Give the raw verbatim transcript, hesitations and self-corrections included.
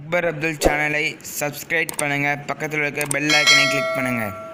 அக்பர் அப்துல் சேனலை சப்ஸ்கிரைப் பண்ணுங்கள், பக்கத்தில் இருக்க பெல் ஐக்கனை கிளிக் பண்ணுங்கள்.